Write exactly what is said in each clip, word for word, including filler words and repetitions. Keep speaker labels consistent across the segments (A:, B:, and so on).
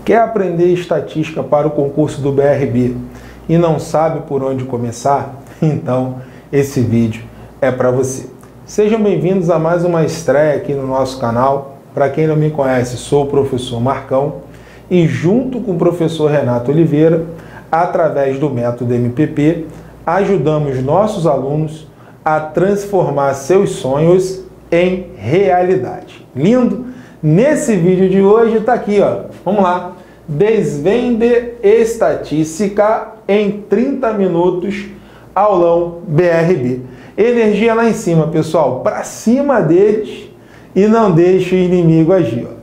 A: Quer aprender estatística para o concurso do B R B e não sabe por onde começar? Então, esse vídeo é para você. Sejam bem-vindos a mais uma estreia aqui no nosso canal. Para quem não me conhece, sou o professor Marcão e junto com o professor Renato Oliveira, através do método M P P, ajudamos nossos alunos a transformar seus sonhos em realidade. Lindo? Nesse vídeo de hoje está aqui, ó. Vamos lá. Desvende estatística em trinta minutos, aulão B R B. Energia lá em cima, pessoal. Para cima deles e não deixe o inimigo agir. Ó.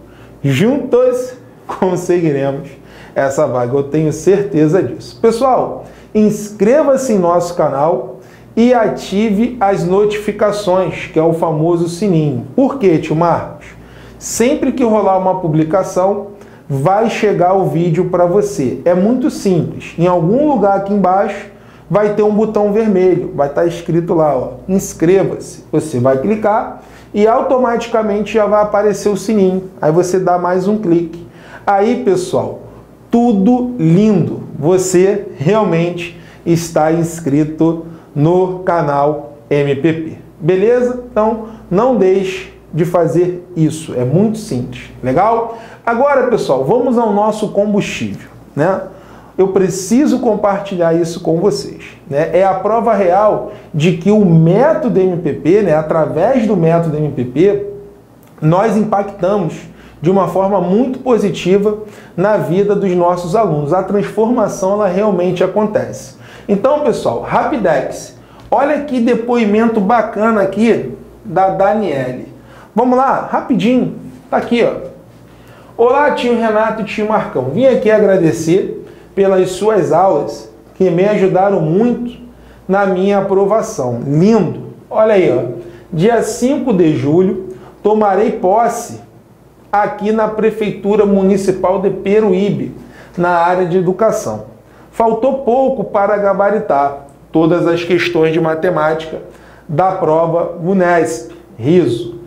A: Juntos conseguiremos essa vaga. Eu tenho certeza disso. Pessoal, inscreva-se em nosso canal e ative as notificações, que é o famoso sininho. Por quê, tio Marcos? Sempre que rolar uma publicação, vai chegar o vídeo para você. É muito simples. Em algum lugar aqui embaixo vai ter um botão vermelho, vai estar escrito lá, ó, inscreva-se. Você vai clicar e automaticamente já vai aparecer o sininho. Aí você dá mais um clique. Aí, pessoal, tudo lindo. Você realmente está inscrito no canal M P P. Beleza? Então, não deixe de fazer isso. É muito simples. Legal? Agora, pessoal, vamos ao nosso combustível, né? Eu preciso compartilhar isso com vocês, né? É a prova real de que o método M P P, né, através do método M P P, nós impactamos de uma forma muito positiva na vida dos nossos alunos. A transformação, ela realmente acontece. Então, pessoal, Rapidex, olha que depoimento bacana aqui da Daniele. Vamos lá, rapidinho, tá aqui, ó. Olá, tio Renato e tio Marcão. Vim aqui agradecer pelas suas aulas que me ajudaram muito na minha aprovação. Lindo! Olha aí, ó. Dia cinco de julho, tomarei posse aqui na Prefeitura Municipal de Peruíbe, na área de educação. Faltou pouco para gabaritar todas as questões de matemática da prova Unesp. Riso.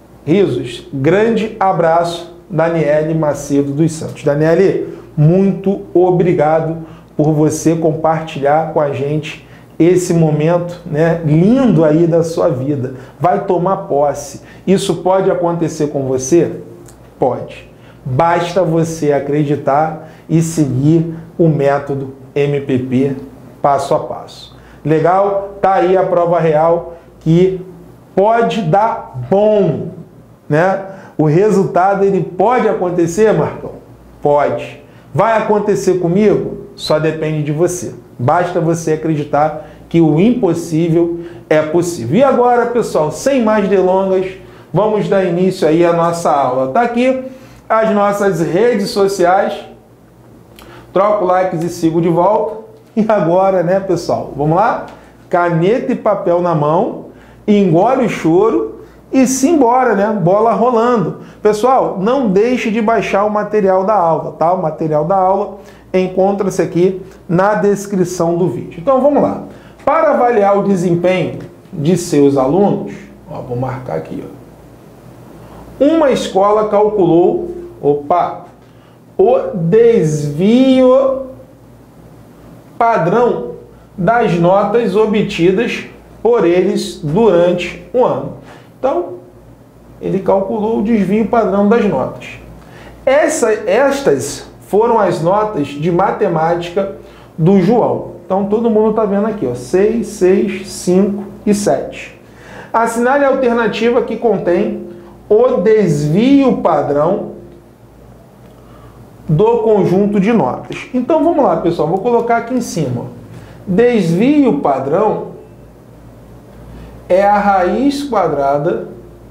A: Risos. Grande abraço, Daniele Macedo dos Santos. Daniele, muito obrigado por você compartilhar com a gente esse momento, né, lindo aí da sua vida. Vai tomar posse. Isso pode acontecer com você? Pode. Basta você acreditar e seguir o método M P P passo a passo. Legal? Tá aí a prova real que pode dar bom, né? O resultado, ele pode acontecer, Marcão? Pode. Vai acontecer comigo? Só depende de você. Basta você acreditar que o impossível é possível. E agora, pessoal, sem mais delongas, vamos dar início aí à nossa aula. Tá aqui as nossas redes sociais. Troco likes e sigo de volta. E agora, né, pessoal? Vamos lá? Caneta e papel na mão, engole o choro e simbora, né? Bola rolando. Pessoal, não deixe de baixar o material da aula, tá? O material da aula encontra-se aqui na descrição do vídeo. Então, vamos lá. Para avaliar o desempenho de seus alunos, ó, vou marcar aqui, ó. Uma escola calculou, opa, o desvio padrão das notas obtidas por eles durante um ano. Então, ele calculou o desvio padrão das notas. Essa, estas foram as notas de matemática do João. Então, todo mundo está vendo aqui, ó, seis, seis, cinco e sete. Assinale a alternativa que contém o desvio padrão do conjunto de notas. Então, vamos lá, pessoal. Vou colocar aqui em cima. Ó. Desvio padrão é a raiz quadrada,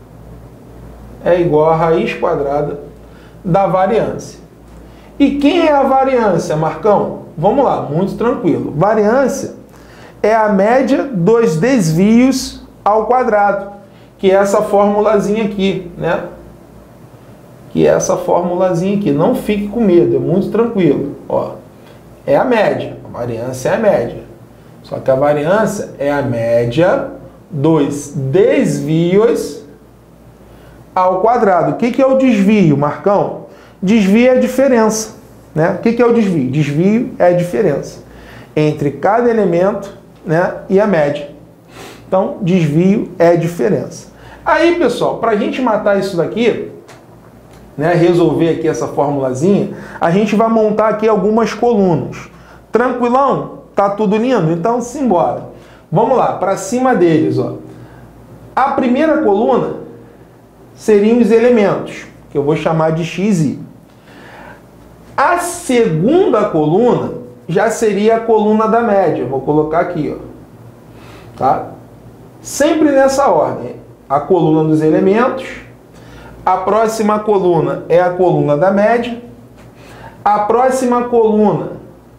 A: é igual a raiz quadrada da variância. E quem é a variância, Marcão? Vamos lá, muito tranquilo. Variância é a média dos desvios ao quadrado, que é essa formulazinha aqui, né? Que é essa formulazinha aqui. Não fique com medo, é muito tranquilo. Ó, é a média, a variância é a média. Só que a variância é a média dos desvios ao quadrado. O que é o desvio, Marcão? Desvio é a diferença. Né? O que é o desvio? Desvio é a diferença entre cada elemento, né, e a média. Então, desvio é a diferença. Aí, pessoal, para a gente matar isso daqui, né, resolver aqui essa formulazinha, a gente vai montar aqui algumas colunas. Tranquilão? Tá tudo lindo? Então, simbora. Vamos lá, para cima deles, ó. A primeira coluna seriam os elementos, que eu vou chamar de X e. A segunda coluna já seria a coluna da média. Vou colocar aqui, ó. Tá? Sempre nessa ordem. A coluna dos elementos. A próxima coluna é a coluna da média. A próxima coluna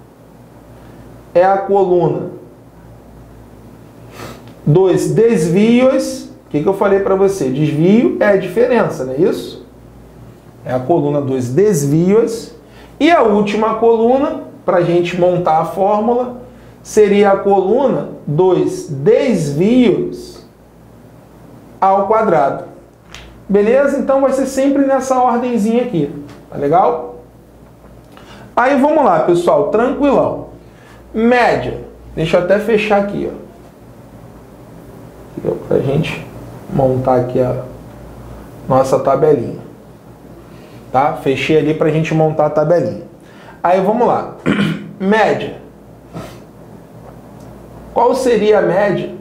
A: é a coluna dos desvios. O que, que eu falei para você? Desvio é a diferença, não é isso? É a coluna dos desvios. E a última coluna, para a gente montar a fórmula, seria a coluna dos desvios ao quadrado. Beleza? Então vai ser sempre nessa ordenzinha aqui. Tá legal? Aí vamos lá, pessoal. Tranquilão. Média. Deixa eu até fechar aqui, ó. Para a gente montar aqui a nossa tabelinha. Tá? Fechei ali para a gente montar a tabelinha. Aí vamos lá. Média. Qual seria a média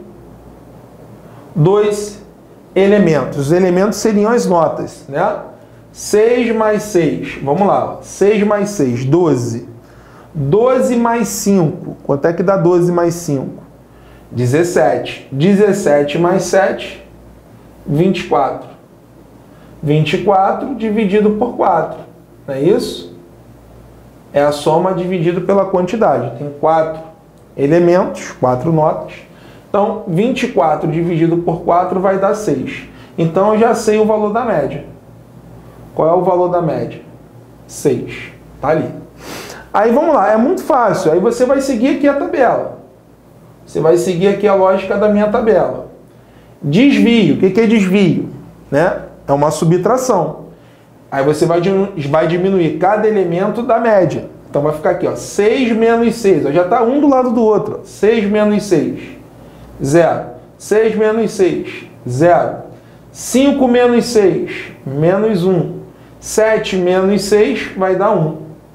A: dos elementos? Os elementos seriam as notas, né? seis mais seis. Vamos lá. Ó. seis mais seis, doze. doze mais cinco. Quanto é que dá doze mais cinco? dezessete. dezessete mais sete, vinte e quatro. vinte e quatro dividido por quatro. Não é isso? É a soma dividido pela quantidade. Tem quatro elementos, quatro notas. Então, vinte e quatro dividido por quatro vai dar seis. Então, eu já sei o valor da média. Qual é o valor da média? seis. Tá ali. Aí, vamos lá. É muito fácil. Aí, você vai seguir aqui a tabela. Você vai seguir aqui a lógica da minha tabela. Desvio. O que é desvio? Né? É uma subtração. Aí você vai diminuir, vai diminuir cada elemento da média. Então vai ficar aqui, ó, seis menos seis. Ó, já está um do lado do outro. Ó. seis menos seis, zero. seis menos seis, zero. cinco menos seis, menos um. sete menos seis vai dar um.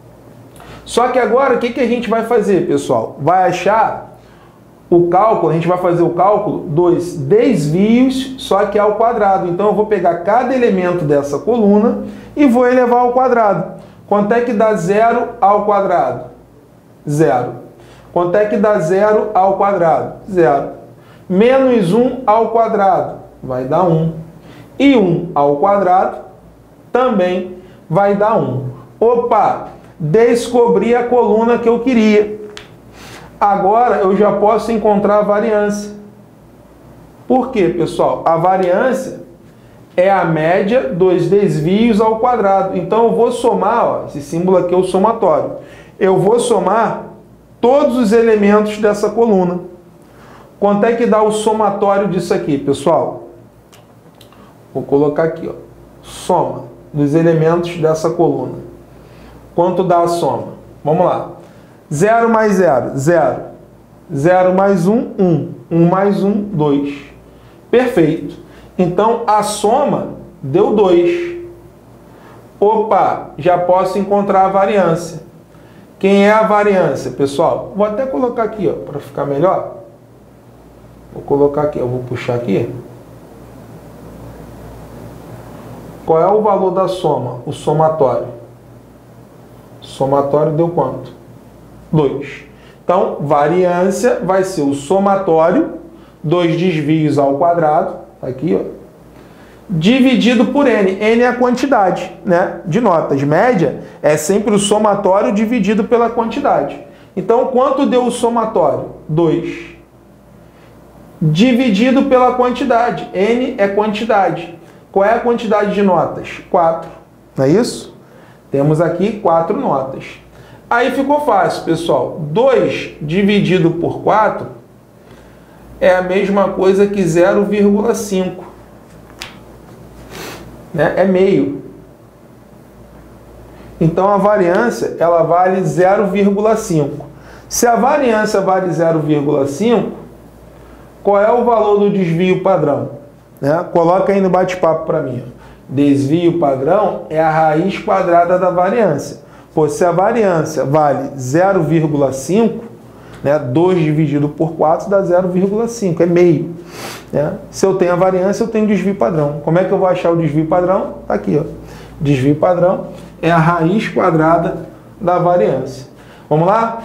A: Só que agora o que, que a gente vai fazer, pessoal? Vai achar o cálculo, a gente vai fazer o cálculo dos desvios, só que ao quadrado. Então eu vou pegar cada elemento dessa coluna e vou elevar ao quadrado. Quanto é que dá zero ao quadrado? Zero. Quanto é que dá zero ao quadrado? Zero. Menos um ao quadrado vai dar um. E um ao quadrado também vai dar um. Opa! Descobri a coluna que eu queria. Agora eu já posso encontrar a variância. Por quê, pessoal? A variância é a média dos desvios ao quadrado. Então eu vou somar, ó, esse símbolo aqui é o somatório. Eu vou somar todos os elementos dessa coluna. Quanto é que dá o somatório disso aqui, pessoal? Vou colocar aqui, ó, soma dos elementos dessa coluna. Quanto dá a soma? Vamos lá. zero mais zero, zero. zero mais um, um. um mais um, dois. Perfeito. Então, a soma deu dois. Opa, já posso encontrar a variância. Quem é a variância, pessoal? Vou até colocar aqui, ó, para ficar melhor. Vou colocar aqui, eu vou puxar aqui. Qual é o valor da soma? O somatório. Somatório deu quanto? dois. Então, variância vai ser o somatório dos desvios ao quadrado, aqui, ó, dividido por n. N é a quantidade, né, de notas. Média é sempre o somatório dividido pela quantidade. Então, quanto deu o somatório? dois. Dividido pela quantidade. N é quantidade. Qual é a quantidade de notas? quatro. Não é isso? Temos aqui quatro notas. Aí ficou fácil, pessoal. dois dividido por quatro é a mesma coisa que zero vírgula cinco. Né? É meio. Então a variância ela vale zero vírgula cinco. Se a variância vale zero vírgula cinco, qual é o valor do desvio padrão? Né? Coloca aí no bate-papo para mim. Desvio padrão é a raiz quadrada da variância. Pô, se a variância vale zero vírgula cinco, né, dois dividido por quatro dá zero vírgula cinco, é meio. Né? Se eu tenho a variância, eu tenho desvio padrão. Como é que eu vou achar o desvio padrão? Tá aqui, ó. Desvio padrão é a raiz quadrada da variância. Vamos lá?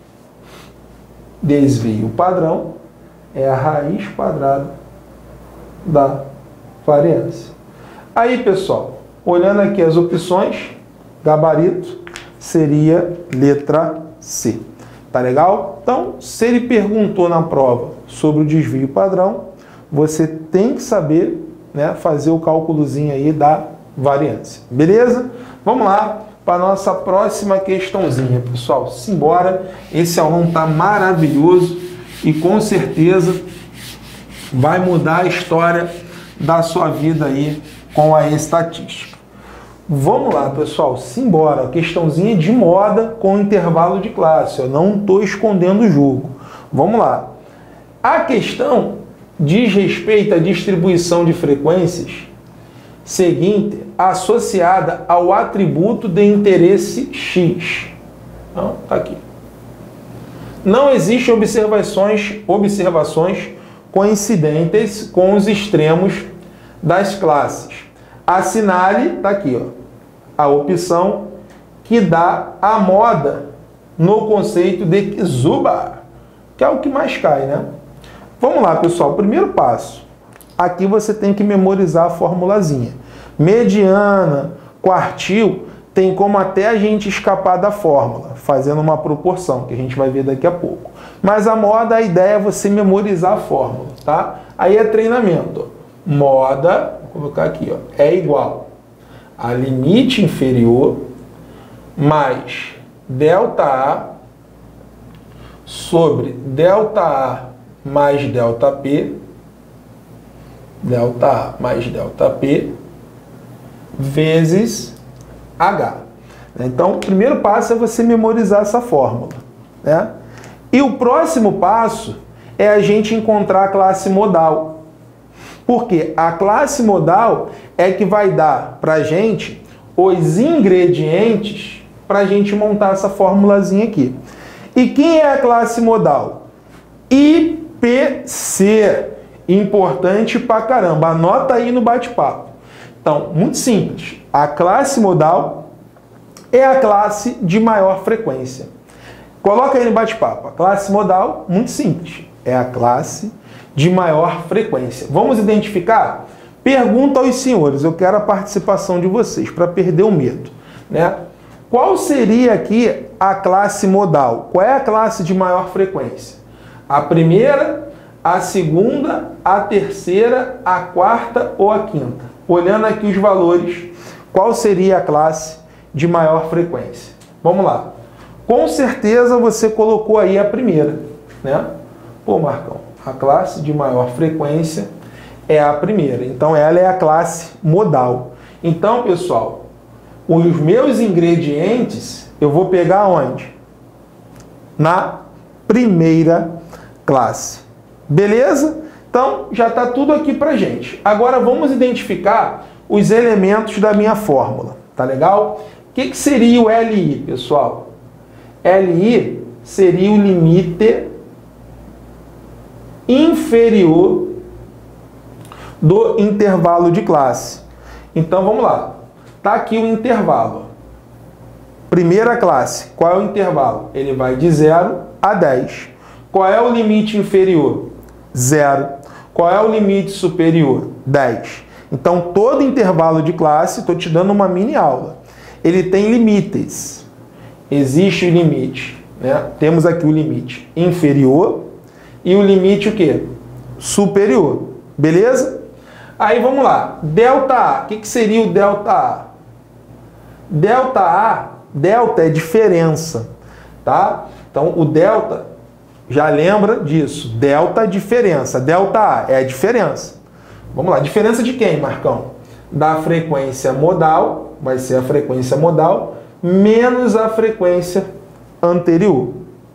A: Desvio padrão é a raiz quadrada da variância. Aí, pessoal, olhando aqui as opções, gabarito seria letra C. Tá legal? Então, se ele perguntou na prova sobre o desvio padrão, você tem que saber, né, fazer o cálculozinho aí da variância. Beleza? Vamos lá para a nossa próxima questãozinha, pessoal. Simbora. Esse aluno tá maravilhoso e com certeza vai mudar a história da sua vida aí com a estatística. Vamos lá, pessoal. Simbora. Questãozinha de moda com intervalo de classe. Eu não estou escondendo o jogo. Vamos lá. A questão diz respeito à distribuição de frequências seguinte associada ao atributo de interesse X. Então, tá aqui. Não existem observações, observações coincidentes com os extremos das classes. Assinale, tá aqui, ó, a opção que dá a moda no conceito de Kizuba, que é o que mais cai, né? Vamos lá, pessoal. Primeiro passo. Aqui você tem que memorizar a formulazinha. Mediana, quartil, tem como até a gente escapar da fórmula, fazendo uma proporção, que a gente vai ver daqui a pouco. Mas a moda, a ideia é você memorizar a fórmula, tá? Aí é treinamento. Moda, vou colocar aqui, ó, é igual a limite inferior mais delta A sobre delta A mais delta P, delta A mais delta P, vezes H. Então, o primeiro passo é você memorizar essa fórmula, né? E o próximo passo é a gente encontrar a classe modal. Porque a classe modal é que vai dar para a gente os ingredientes para a gente montar essa formulazinha aqui. E quem é a classe modal? I P C. Importante pra caramba. Anota aí no bate-papo. Então, muito simples. A classe modal é a classe de maior frequência. Coloca aí no bate-papo. A classe modal, muito simples, é a classe de maior frequência. Vamos identificar? Pergunta aos senhores. Eu quero a participação de vocês para perder o medo, né? Qual seria aqui a classe modal? Qual é a classe de maior frequência? A primeira, a segunda, a terceira, a quarta ou a quinta? Olhando aqui os valores, qual seria a classe de maior frequência? Vamos lá. Com certeza você colocou aí a primeira, né? Pô, Marcão, a classe de maior frequência é a primeira. Então, ela é a classe modal. Então, pessoal, os meus ingredientes eu vou pegar onde? Na primeira classe. Beleza? Então, já está tudo aqui pra gente. Agora, vamos identificar os elementos da minha fórmula. Tá legal? O que, que seria o L I, pessoal? L I seria o limite inferior do intervalo de classe. Então, vamos lá. Tá aqui o intervalo. Primeira classe, qual é o intervalo? Ele vai de zero a dez. Qual é o limite inferior? zero. Qual é o limite superior? dez. Então, todo intervalo de classe, estou te dando uma mini aula, ele tem limites. Existe o limite, né? Temos aqui o limite inferior e o limite o quê? Superior. Beleza? Aí vamos lá. Delta A. O que, que seria o delta A? Delta A, delta é diferença, tá? Então, o delta, já lembra disso. Delta é diferença. Delta A é a diferença. Vamos lá. Diferença de quem, Marcão? Da frequência modal, vai ser a frequência modal, menos a frequência anterior.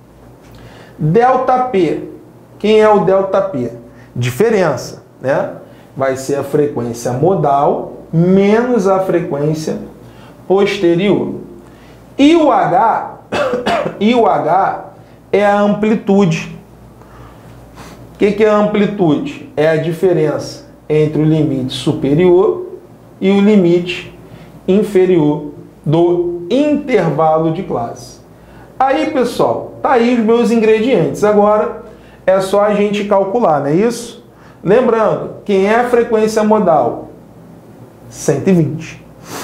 A: ΔP. Quem é o ΔP? Diferença, né? Vai ser a frequência modal menos a frequência posterior. E o H, e o H é a amplitude. O que, que é a amplitude? É a diferença entre o limite superior e o limite inferior do intervalo de classe. Aí, pessoal, tá aí os meus ingredientes. Agora é só a gente calcular, não é isso? Lembrando, quem é a frequência modal? cento e vinte.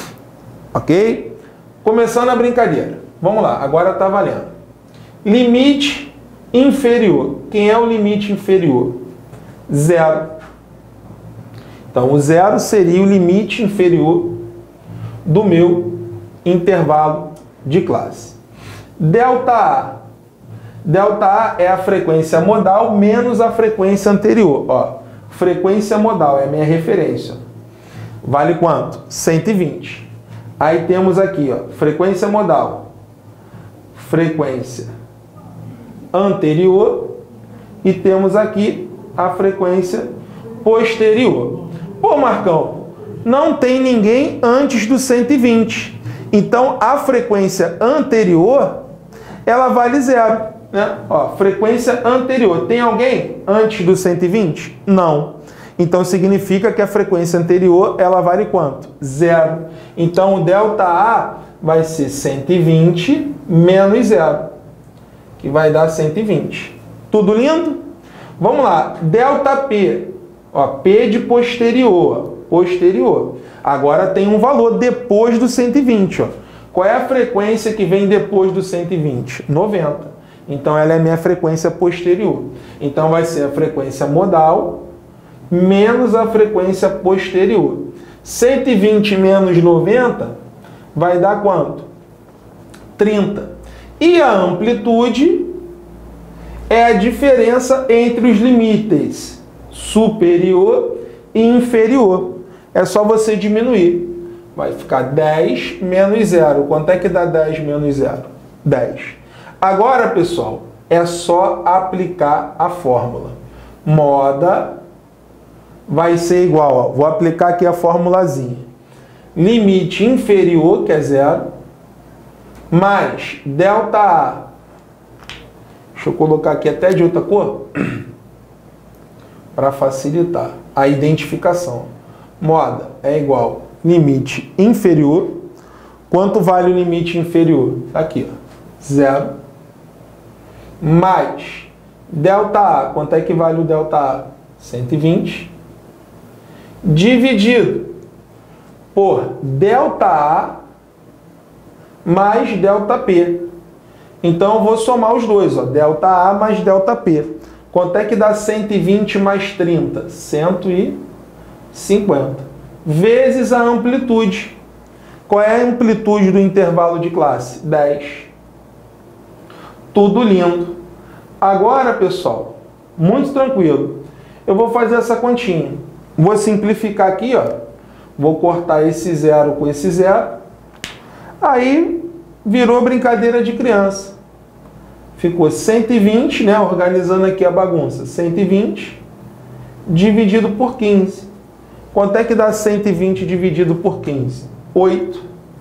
A: Ok? Começando a brincadeira. Vamos lá, agora tá valendo. Limite inferior. Quem é o limite inferior? Zero. Então, o zero seria o limite inferior do meu intervalo de classe. ΔA. ΔA é a frequência modal menos a frequência anterior. Ó, frequência modal é a minha referência. Vale quanto? cento e vinte. Aí temos aqui, ó, frequência modal, frequência anterior e temos aqui a frequência posterior. Pô, Marcão, não tem ninguém antes do cento e vinte. Então, a frequência anterior, ela vale zero, né? Ó, frequência anterior. Tem alguém antes do cento e vinte? Não. Então, significa que a frequência anterior, ela vale quanto? Zero. Então, o ΔA vai ser cento e vinte menos zero, que vai dar cento e vinte. Tudo lindo? Vamos lá. ΔP. Ó, P de posterior. Posterior. Agora tem um valor depois do cento e vinte. Ó. Qual é a frequência que vem depois do cento e vinte? noventa. Então, ela é a minha frequência posterior. Então, vai ser a frequência modal menos a frequência posterior. cento e vinte menos noventa vai dar quanto? trinta. E a amplitude é a diferença entre os limites superior e inferior. É só você diminuir. Vai ficar dez menos zero. Quanto é que dá dez menos zero? dez. Agora, pessoal, é só aplicar a fórmula. Moda vai ser igual, ó, vou aplicar aqui a formulazinha. Limite inferior, que é zero, mais ΔA. Deixa eu colocar aqui até de outra cor, para facilitar a identificação. Moda é igual limite inferior. Quanto vale o limite inferior? Tá aqui, ó, zero. Mais ΔA. Quanto é que vale o ΔA? cento e vinte. Dividido por ΔA mais ΔP. Então, eu vou somar os dois, ó, ΔA mais ΔP. Quanto é que dá cento e vinte mais trinta? cento e cinquenta. Vezes a amplitude. Qual é a amplitude do intervalo de classe? dez. Tudo lindo. Agora, pessoal, muito tranquilo. Eu vou fazer essa continha. Vou simplificar aqui, ó. Vou cortar esse zero com esse zero. Aí virou brincadeira de criança. Ficou cento e vinte, né? Organizando aqui a bagunça. cento e vinte dividido por quinze. Quanto é que dá cento e vinte dividido por quinze? oito.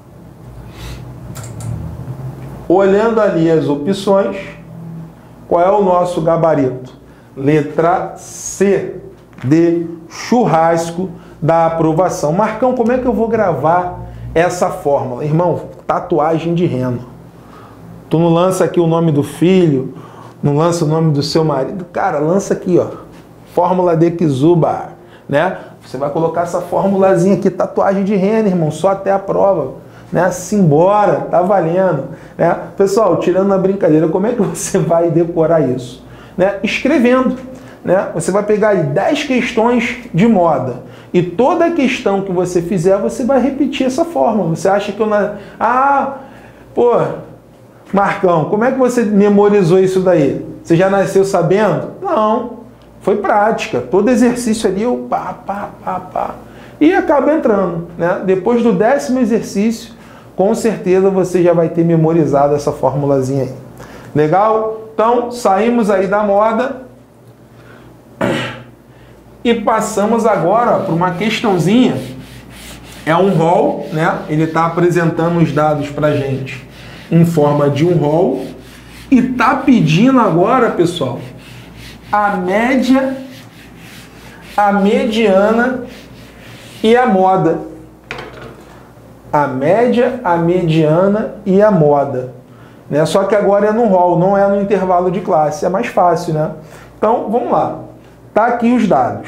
A: Olhando ali as opções, qual é o nosso gabarito? Letra C, de churrasco da aprovação. Marcão, como é que eu vou gravar essa fórmula? Irmão, tatuagem de reno. Tu não lança aqui o nome do filho, não lança o nome do seu marido. Cara, lança aqui, ó. Fórmula de Kizuba, né? Você vai colocar essa formulazinha aqui, tatuagem de reno, irmão, só até a prova, né? Simbora, tá valendo, né? Pessoal, tirando a brincadeira, como é que você vai decorar isso? Né? Escrevendo, né? Você vai pegar aí dez questões de moda e toda questão que você fizer, você vai repetir essa fórmula. Você acha que eu... Na... Ah, pô, Marcão, como é que você memorizou isso daí? Você já nasceu sabendo? Não. Foi prática. Todo exercício ali, eu pá, pá, pá, pá. E acaba entrando, né? Depois do décimo exercício, com certeza você já vai ter memorizado essa formulazinha aí. Legal? Então, saímos aí da moda e passamos agora para uma questãozinha. É um rol, né? Ele está apresentando os dados para a gente em forma de um rol e está pedindo agora, pessoal, a média, a mediana e a moda. A média, a mediana e a moda. Né? Só que agora é no rol, não é no intervalo de classe. É mais fácil, né? Então, vamos lá. Tá aqui os dados.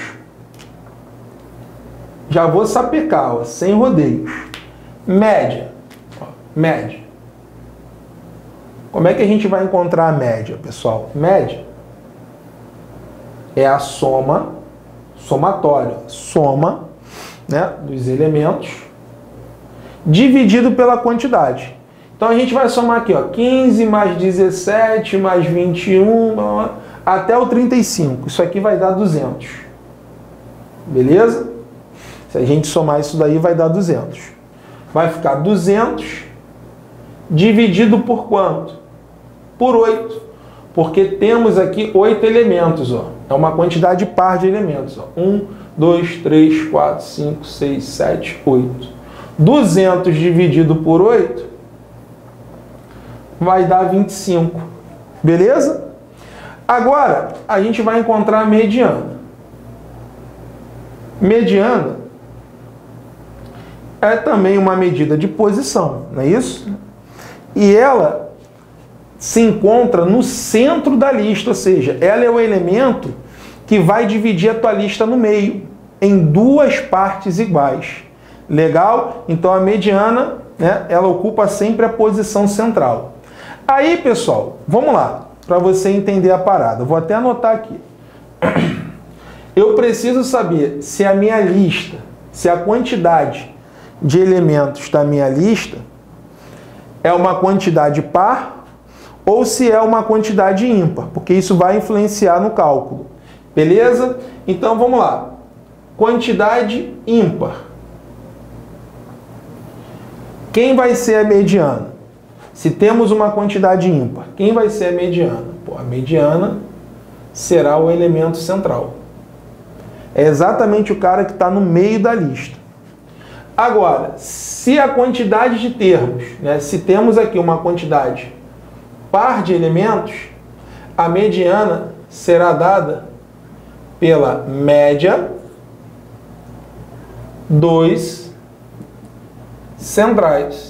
A: Já vou sapecar, ó, sem rodeios. Média. Ó, média. Como é que a gente vai encontrar a média, pessoal? Média é a soma, somatória, soma, né, dos elementos, dividido pela quantidade. Então a gente vai somar aqui, ó, quinze mais dezessete mais vinte e um, até o trinta e cinco. Isso aqui vai dar duzentos. Beleza? Se a gente somar isso daí, vai dar duzentos. Vai ficar duzentos dividido por quanto? Por oito. Porque temos aqui oito elementos, ó. É uma quantidade par de elementos, ó. um, dois, três, quatro, cinco, seis, sete, oito. duzentos dividido por oito vai dar vinte e cinco. Beleza? Agora, a gente vai encontrar a mediana. Mediana é também uma medida de posição, não é isso? E ela se encontra no centro da lista, ou seja, ela é o elemento que vai dividir a tua lista no meio, em duas partes iguais. Legal? Então a mediana, né, ela ocupa sempre a posição central. Aí, pessoal, vamos lá, para você entender a parada. Vou até anotar aqui. Eu preciso saber se a minha lista, se a quantidade de elementos da minha lista é uma quantidade par ou se é uma quantidade ímpar, porque isso vai influenciar no cálculo. Beleza? Então vamos lá. Quantidade ímpar. Quem vai ser a mediana? Se temos uma quantidade ímpar, quem vai ser a mediana? Pô, a mediana será o elemento central. É exatamente o cara que está no meio da lista. Agora, se a quantidade de termos, né, se temos aqui uma quantidade par de elementos, a mediana será dada pela média dos centrais.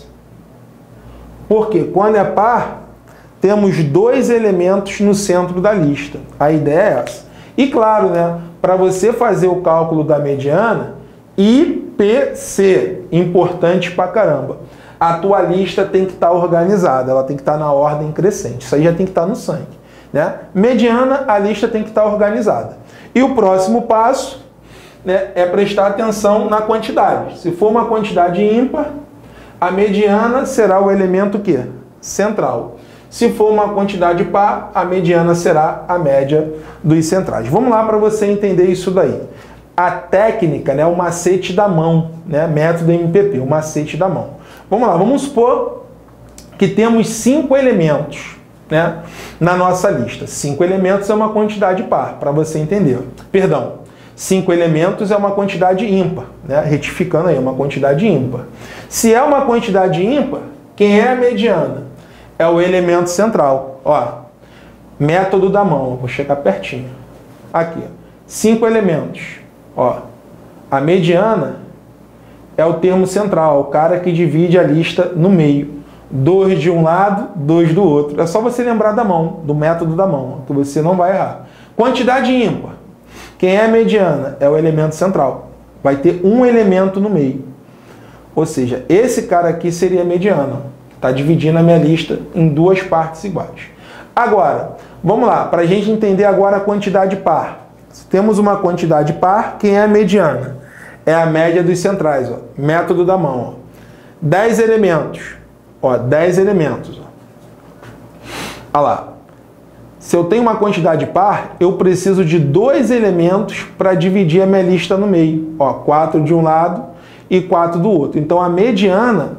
A: Porque quando é par, temos dois elementos no centro da lista. A ideia é essa. E claro, né, para você fazer o cálculo da mediana, I P C, importante pra caramba. A tua lista tem que estar organizada, ela tem que estar na ordem crescente. Isso aí já tem que estar no sangue, né? Mediana, a lista tem que estar organizada. E o próximo passo, né, é prestar atenção na quantidade. Se for uma quantidade ímpar, a mediana será o elemento quê? Central. Se for uma quantidade par, a mediana será a média dos centrais. Vamos lá para você entender isso daí. A técnica, né, o macete da mão, né, método M P P, o macete da mão. Vamos lá, vamos supor que temos cinco elementos, né, na nossa lista. Cinco elementos é uma quantidade par, para você entender. Perdão, cinco elementos é uma quantidade ímpar, né, retificando aí, uma quantidade ímpar. Se é uma quantidade ímpar, quem é a mediana? É o elemento central. Ó, método da mão, vou chegar pertinho. Aqui, ó, cinco elementos. Ó, a mediana é o termo central, o cara que divide a lista no meio. Dois de um lado, dois do outro. É só você lembrar da mão, do método da mão, que você não vai errar. Quantidade ímpar. Quem é a mediana? É o elemento central. Vai ter um elemento no meio. Ou seja, esse cara aqui seria a mediana. Está dividindo a minha lista em duas partes iguais. Agora, vamos lá, para a gente entender agora a quantidade par. Se temos uma quantidade par, quem é a mediana? É a média dos centrais, ó. Método da mão. Ó. dez elementos. Ó, dez elementos. Ó. Olha lá. Se eu tenho uma quantidade par, eu preciso de dois elementos para dividir a minha lista no meio. Ó, quatro de um lado e quatro do outro. Então, a mediana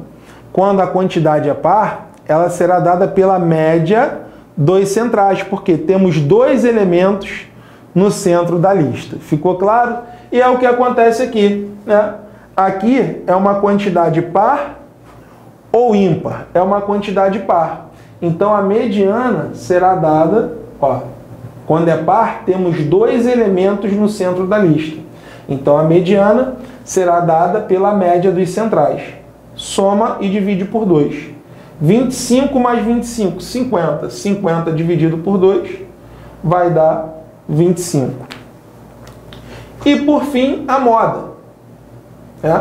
A: quando a quantidade é par, ela será dada pela média dos centrais, porque temos dois elementos no centro da lista. Ficou claro? E é o que acontece aqui, né? Aqui é uma quantidade par ou ímpar? É uma quantidade par. Então a mediana será dada, ó, quando é par, temos dois elementos no centro da lista. Então a mediana será dada pela média dos centrais. Soma e divide por dois. vinte e cinco mais vinte e cinco, cinquenta. cinquenta dividido por dois vai dar vinte e cinco. E por fim, a moda. É?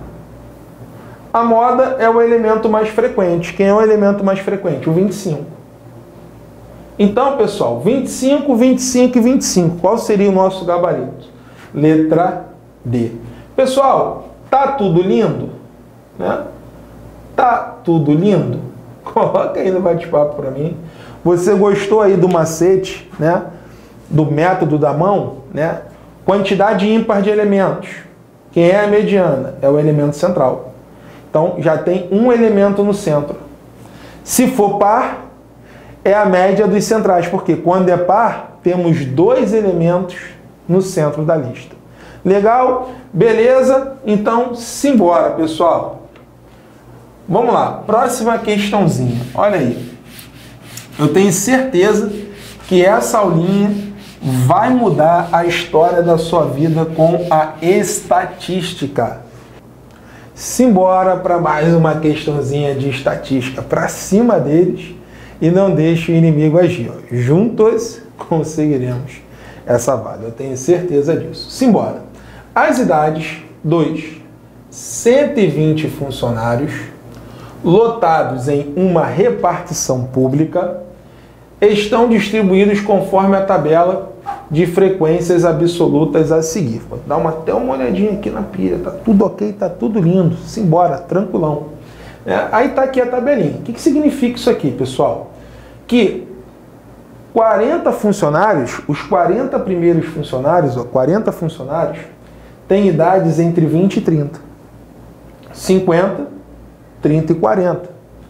A: A moda é o elemento mais frequente. Quem é o elemento mais frequente? O vinte e cinco. Então, pessoal, vinte e cinco, vinte e cinco e vinte e cinco. Qual seria o nosso gabarito? Letra D. Pessoal, tá tudo lindo? Né? Tá tudo lindo? Coloca aí no bate-papo para mim. Você gostou aí do macete, né? Do método da mão, né? Quantidade ímpar de elementos. Quem é a mediana? É o elemento central. Então, já tem um elemento no centro. Se for par, é a média dos centrais, porque quando é par, temos dois elementos no centro da lista. Legal? Beleza? Então, simbora, pessoal. Vamos lá, próxima questãozinha. Olha aí. Eu tenho certeza que essa aulinha vai mudar a história da sua vida com a estatística. Simbora para mais uma questãozinha de estatística para cima deles e não deixe o inimigo agir. Juntos conseguiremos essa vaga, eu tenho certeza disso. Simbora. As idades, dois. cento e vinte funcionários lotados em uma repartição pública estão distribuídos conforme a tabela de frequências absolutas a seguir. Vou dar uma, até uma olhadinha aqui na pilha. Tá tudo ok, tá tudo lindo. Simbora, tranquilão. É, aí tá aqui a tabelinha. O que, que significa isso aqui, pessoal? Que quarenta funcionários, os quarenta primeiros funcionários, ó, quarenta funcionários, têm idades entre vinte e trinta. cinquenta, trinta e quarenta.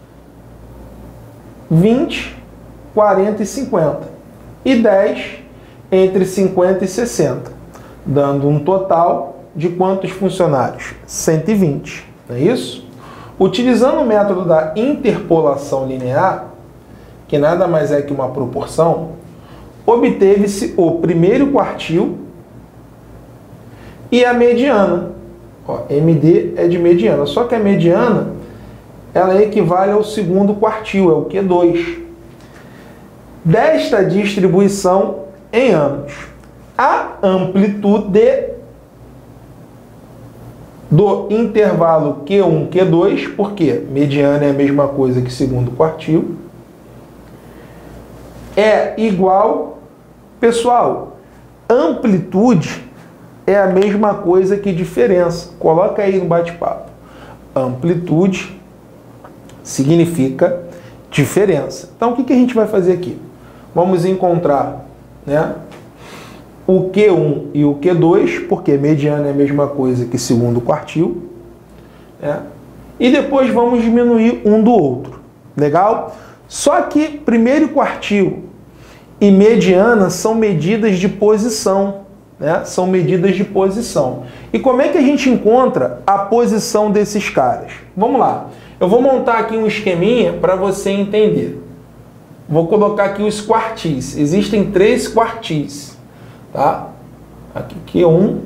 A: vinte, quarenta e cinquenta. E dez entre cinquenta e sessenta, dando um total de quantos funcionários? cento e vinte, não é isso? Utilizando o método da interpolação linear, que nada mais é que uma proporção, obteve-se o primeiro quartil e a mediana. Ó, M D é de mediana, só que a mediana ela equivale ao segundo quartil, é o Q dois. Desta distribuição em anos. A amplitude do intervalo Q um, Q dois, porque mediana é a mesma coisa que segundo quartil, é igual, pessoal, amplitude é a mesma coisa que diferença. Coloca aí no bate-papo. Amplitude significa diferença. Então, o que, que a gente vai fazer aqui? Vamos encontrar, né, o Q um e o Q dois, porque mediana é a mesma coisa que segundo quartil, né? E depois vamos diminuir um do outro. Legal? Só que primeiro quartil e mediana são medidas de posição, né? São medidas de posição. E como é que a gente encontra a posição desses caras? Vamos lá. Eu vou montar aqui um esqueminha para você entender. Vou colocar aqui os quartis. Existem três quartis, tá? Aqui Q um,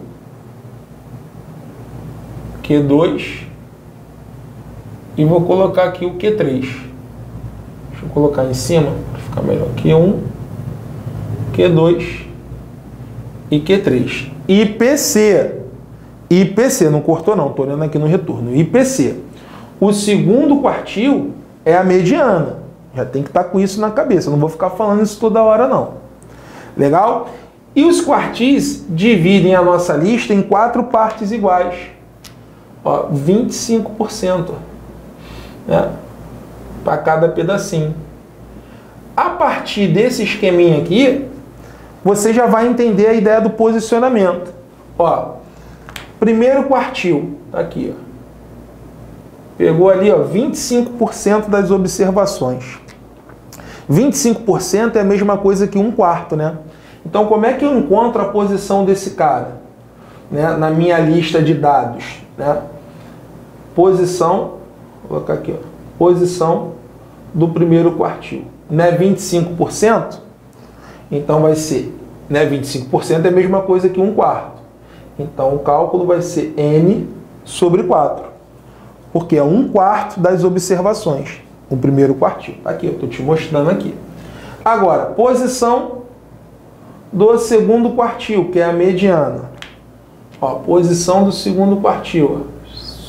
A: Q dois e vou colocar aqui o Q três. Deixa eu colocar em cima para ficar melhor. Q um, Q dois e Q três. I P C. I P C, não cortou não, estou olhando aqui no retorno. I P C. O segundo quartil é a mediana. Já tem que estar com isso na cabeça. Não vou ficar falando isso toda hora, não. Legal? E os quartis dividem a nossa lista em quatro partes iguais. Ó, vinte e cinco por cento. Né? Para cada pedacinho. A partir desse esqueminha aqui, você já vai entender a ideia do posicionamento. Ó, primeiro quartil. Tá aqui, ó. Pegou ali, ó, vinte e cinco por cento das observações. vinte e cinco por cento é a mesma coisa que um quarto, né? Então, como é que eu encontro a posição desse cara, né, na minha lista de dados, né? Posição, vou colocar aqui, ó, posição do primeiro quartil. Não é vinte e cinco por cento? Então vai ser, né, vinte e cinco por cento é a mesma coisa que um quarto. Então o cálculo vai ser N sobre quatro, porque é um quarto das observações, o primeiro quartil. Aqui, eu estou te mostrando aqui. Agora, posição do segundo quartil, que é a mediana. Ó, posição do segundo quartil. Ó.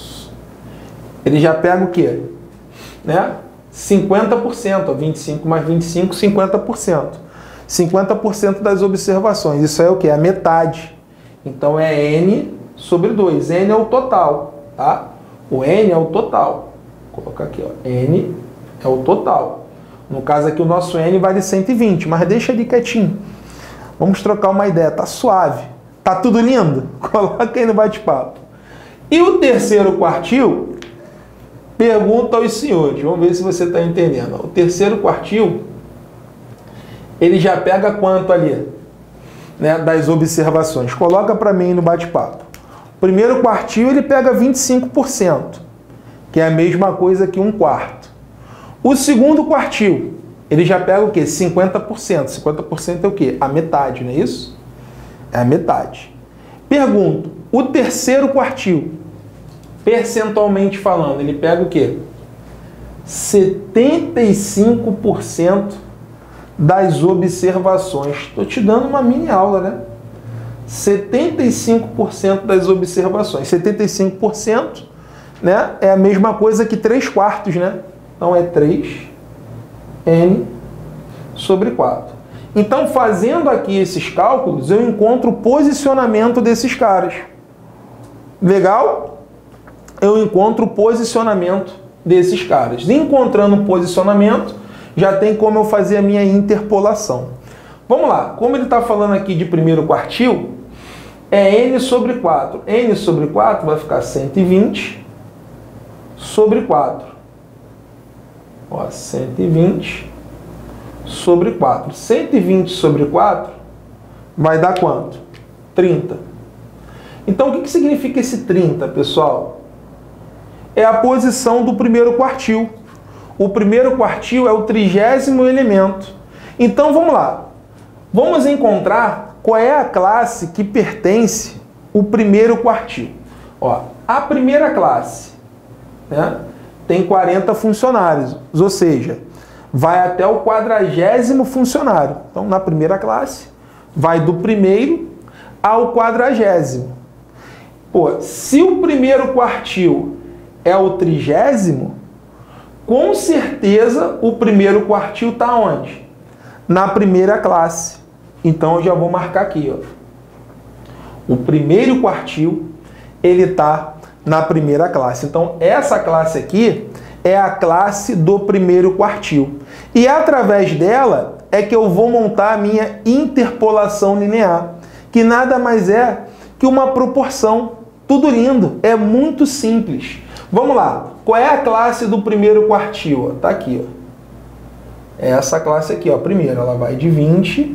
A: Ele já pega o quê? Né? cinquenta por cento, ó, vinte e cinco mais vinte e cinco, cinquenta por cento. cinquenta por cento das observações. Isso é o quê? A metade. Então é N sobre dois. N é o total, tá? O N é o total. Vou colocar aqui, ó. N é o total. No caso aqui, o nosso N vale cento e vinte, mas deixa ali quietinho. Vamos trocar uma ideia. Tá suave. Tá tudo lindo? Coloca aí no bate-papo. E o terceiro quartil, pergunta aos senhores. Vamos ver se você está entendendo. O terceiro quartil, ele já pega quanto ali, né, das observações? Coloca para mim no bate-papo. O primeiro quartil, ele pega vinte e cinco por cento, que é a mesma coisa que um quarto. O segundo quartil, ele já pega o quê? cinquenta por cento. cinquenta por cento é o quê? A metade, não é isso? É a metade. Pergunto, o terceiro quartil, percentualmente falando, ele pega o quê? setenta e cinco por cento das observações. Estou te dando uma mini aula, né? setenta e cinco por cento das observações. setenta e cinco por cento, né, é a mesma coisa que três quartos, né? Então é três N sobre quatro. Então, fazendo aqui esses cálculos, eu encontro o posicionamento desses caras. Legal? Eu encontro o posicionamento desses caras. Encontrando o posicionamento, já tem como eu fazer a minha interpolação. Vamos lá. Como ele está falando aqui de primeiro quartil, é N sobre quatro. N sobre quatro vai ficar cento e vinte sobre quatro. Ó, cento e vinte sobre quatro. cento e vinte sobre quatro vai dar quanto? trinta. Então, o que, que significa esse trinta, pessoal? É a posição do primeiro quartil. O primeiro quartil é o trigésimo elemento. Então, vamos lá. Vamos encontrar qual é a classe que pertence o primeiro quartil. Ó, a primeira classe, né, tem quarenta funcionários, ou seja, vai até o quadragésimo funcionário. Então, na primeira classe, vai do primeiro ao quadragésimo. Pô, se o primeiro quartil é o trigésimo, com certeza o primeiro quartil está onde? Na primeira classe. Então, eu já vou marcar aqui, ó. O primeiro quartil, ele está na primeira classe. Então, essa classe aqui é a classe do primeiro quartil. E através dela é que eu vou montar a minha interpolação linear, que nada mais é que uma proporção. Tudo lindo, é muito simples. Vamos lá, qual é a classe do primeiro quartil? Está aqui, ó. É essa classe aqui, ó, primeiro, ela vai de vinte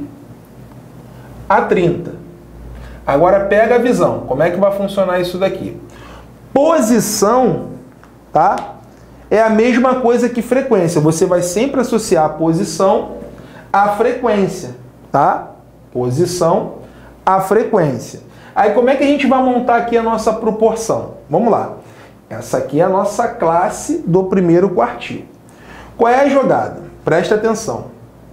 A: a trinta. Agora pega a visão, como é que vai funcionar isso daqui? Posição, tá? É a mesma coisa que frequência. Você vai sempre associar a posição à frequência, tá? Posição à frequência. Aí como é que a gente vai montar aqui a nossa proporção? Vamos lá. Essa aqui é a nossa classe do primeiro quartil. Qual é a jogada? Presta atenção.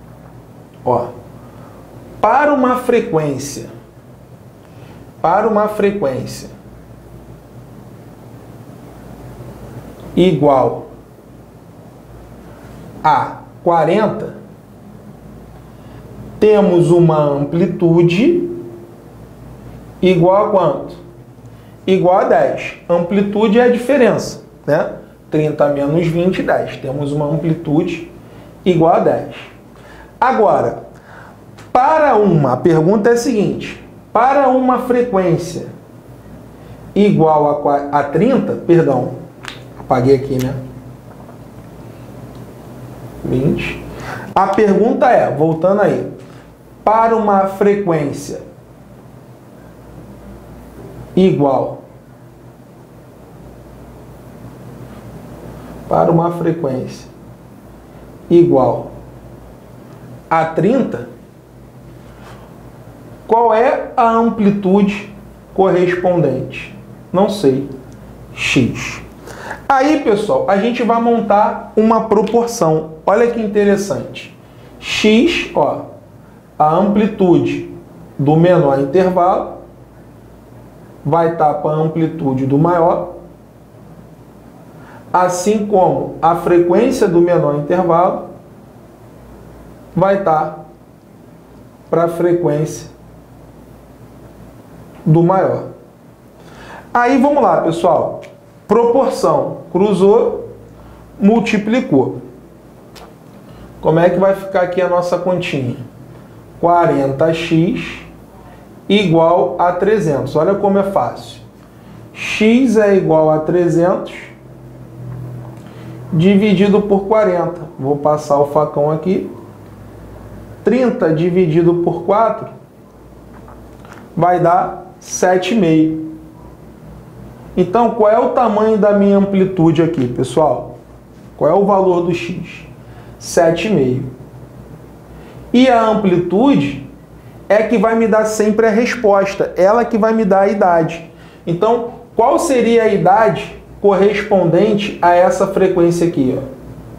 A: Ó, para uma frequência, para uma frequência igual a quarenta, temos uma amplitude igual a quanto? Igual a dez. Amplitude é a diferença, né? trinta menos vinte, dez. Temos uma amplitude igual a dez. Agora, para uma, a pergunta é a seguinte, para uma frequência igual a, a trinta, perdão, Apaguei aqui, né? vinte. A pergunta é, voltando aí, para uma frequência igual, para uma frequência igual a trinta, qual é a amplitude correspondente? Não sei. X. Aí, pessoal, a gente vai montar uma proporção. Olha que interessante. X, ó, a amplitude do menor intervalo vai estar para a amplitude do maior, assim como a frequência do menor intervalo vai estar para a frequência do maior. Aí vamos lá, pessoal. Proporção. Cruzou, multiplicou. Como é que vai ficar aqui a nossa continha? quarenta x igual a trezentos. Olha como é fácil. X é igual a trezentos dividido por quarenta. Vou passar o facão aqui. trinta dividido por quatro vai dar sete vírgula cinco. Então, qual é o tamanho da minha amplitude aqui, pessoal? Qual é o valor do x? sete vírgula cinco. E a amplitude é que vai me dar sempre a resposta. Ela que vai me dar a idade. Então, qual seria a idade correspondente a essa frequência aqui, ó?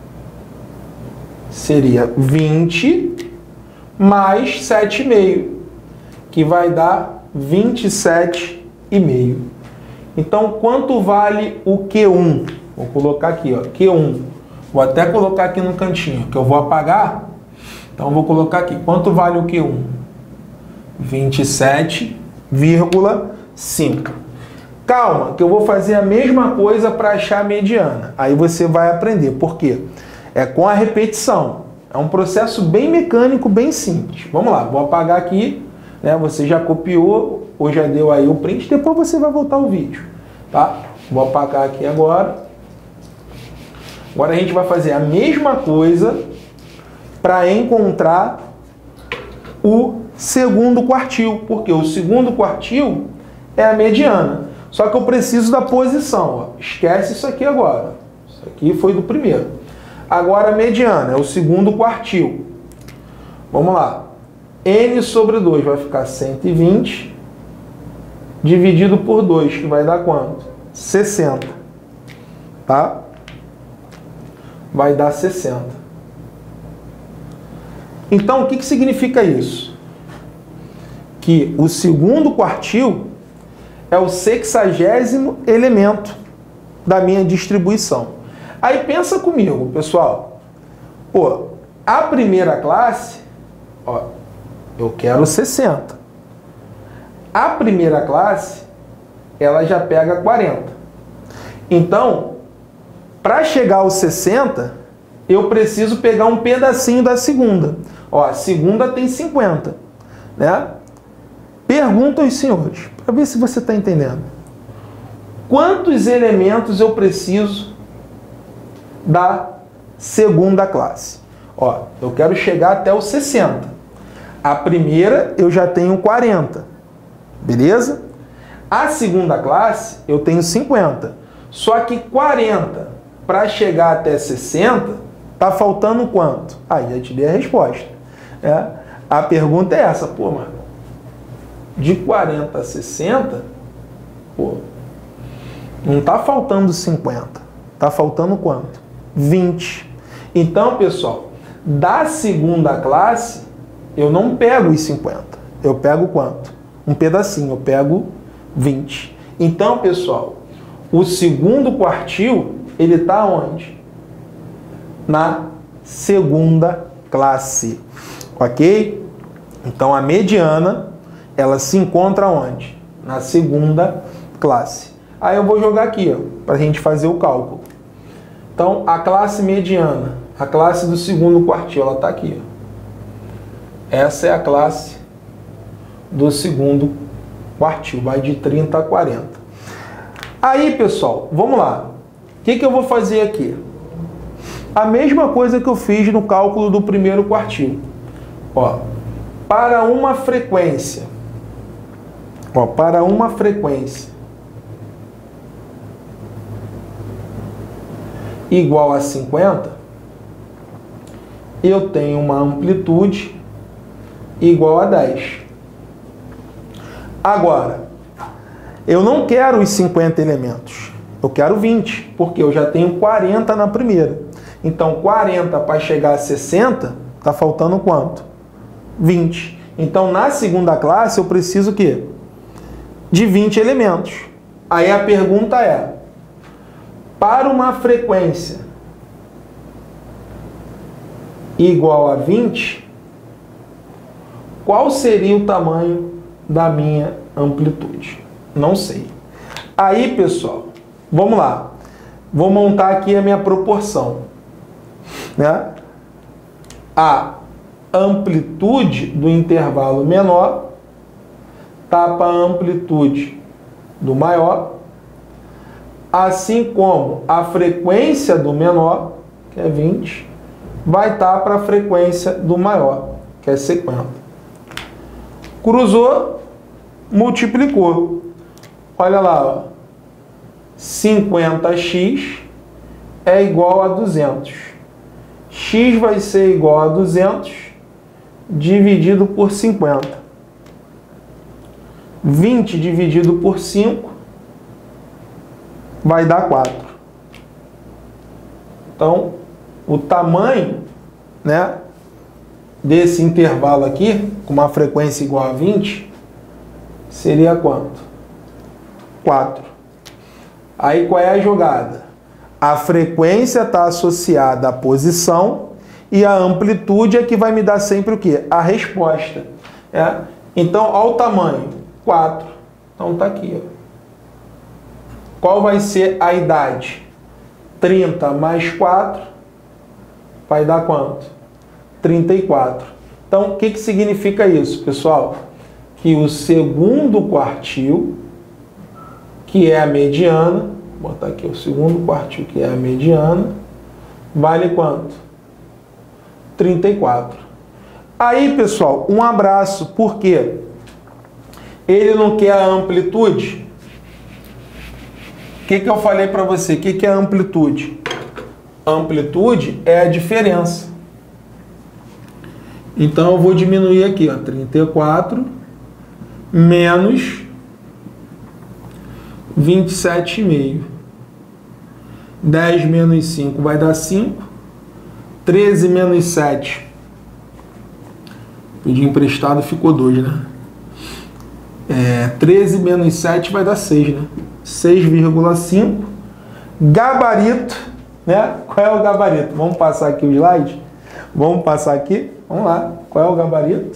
A: Seria vinte mais sete vírgula cinco, que vai dar vinte e sete vírgula cinco. Então, quanto vale o Q um? Vou colocar aqui, ó, Q um. Vou até colocar aqui no cantinho, que eu vou apagar. Então, vou colocar aqui. Quanto vale o Q um? vinte e sete vírgula cinco. Calma, que eu vou fazer a mesma coisa para achar a mediana. Aí você vai aprender. Por quê? É com a repetição. É um processo bem mecânico, bem simples. Vamos lá, vou apagar aqui, né? Você já copiou ou já deu aí o print, depois você vai voltar o vídeo, tá? Vou apagar aqui agora. Agora a gente vai fazer a mesma coisa para encontrar o segundo quartil, porque o segundo quartil é a mediana. Só que eu preciso da posição, ó. Esquece isso aqui agora. Isso aqui foi do primeiro. Agora a mediana é o segundo quartil. Vamos lá. N sobre dois vai ficar cento e vinte dividido por dois, que vai dar quanto? sessenta. Tá? Vai dar sessenta. Então, o que que significa isso? Que o segundo quartil é o sexagésimo elemento da minha distribuição. Aí pensa comigo, pessoal. Pô, a primeira classe, ó, eu quero sessenta. A primeira classe, ela já pega quarenta. Então, para chegar aos sessenta, eu preciso pegar um pedacinho da segunda. Ó, a segunda tem cinquenta, né? Pergunta aos senhores, para ver se você está entendendo. Quantos elementos eu preciso da segunda classe? Ó, eu quero chegar até os sessenta. A primeira eu já tenho quarenta, beleza? A segunda classe eu tenho cinquenta. Só que quarenta para chegar até sessenta, tá faltando quanto? Aí já te dei a resposta. É. A pergunta é essa, pô, mano. De quarenta a sessenta, pô, não tá faltando cinquenta. Tá faltando quanto? vinte. Então, pessoal, da segunda classe, eu não pego os cinquenta. Eu pego quanto? Um pedacinho, eu pego vinte. Então, pessoal, o segundo quartil, ele tá onde? Na segunda classe. Ok? Então, a mediana, ela se encontra onde? Na segunda classe. Aí eu vou jogar aqui, ó, para a gente fazer o cálculo. Então, a classe mediana, a classe do segundo quartil, ela está aqui, ó. Essa é a classe do segundo quartil, vai de trinta a quarenta. Aí, pessoal, vamos lá. O que, que eu vou fazer aqui? A mesma coisa que eu fiz no cálculo do primeiro quartil. Ó, para uma frequência, ó, para uma frequência igual a cinquenta, eu tenho uma amplitude igual a dez. Agora, eu não quero os cinquenta elementos, eu quero vinte, porque eu já tenho quarenta na primeira. Então, quarenta para chegar a sessenta, está faltando quanto? vinte. Então, na segunda classe, eu preciso o quê? De vinte elementos. Aí a pergunta é, para uma frequência igual a vinte, qual seria o tamanho da minha amplitude? Não sei. Aí, pessoal, vamos lá. Vou montar aqui a minha proporção, né? A amplitude do intervalo menor tapa a amplitude do maior, assim como a frequência do menor, que é vinte, vai estar para a frequência do maior, que é cinquenta. Cruzou, multiplicou. Olha lá, ó. cinquenta x é igual a duzentos. X vai ser igual a duzentos dividido por cinquenta. vinte dividido por cinco vai dar quatro. Então, o tamanho, né, desse intervalo aqui, com uma frequência igual a vinte, seria quanto? quatro. Aí qual é a jogada? A frequência está associada à posição e a amplitude é que vai me dar sempre o quê? A resposta. É? Então, olha o tamanho. quatro. Então, está aqui. Ó. Qual vai ser a idade? trinta mais quatro vai dar quanto? trinta e quatro. Então, o que, que significa isso, pessoal? Que o segundo quartil, que é a mediana, vou botar aqui o segundo quartil, que é a mediana, vale quanto? trinta e quatro. Aí, pessoal, um abraço. Por quê? Ele não quer a amplitude? O que, que eu falei para você? O que, que é a amplitude? Amplitude é a diferença. Então, eu vou diminuir aqui, ó, trinta e quatro menos vinte e sete vírgula cinco. dez menos cinco vai dar cinco. treze menos sete. Pedi emprestado, ficou dois, né? É, treze menos sete vai dar seis, né? seis vírgula cinco. Gabarito, né? Qual é o gabarito? Vamos passar aqui o slide? Vamos passar aqui? Vamos lá. Qual é o gabarito?